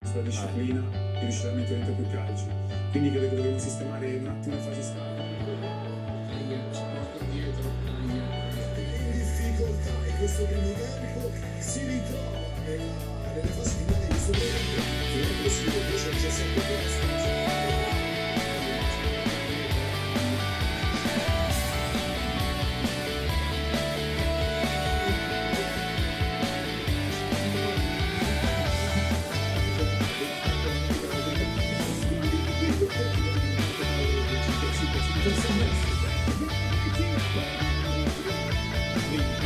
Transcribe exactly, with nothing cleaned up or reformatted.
sulla disciplina e riuscire a mettere dentro più calci. Quindi credo che dovremmo sistemare un attimo le fasi stare. In difficoltà e questo primo tempo si ritrova nella, nelle fasi finali di questo tempo. Non è possibile che c'è diciassette posti. Thank you.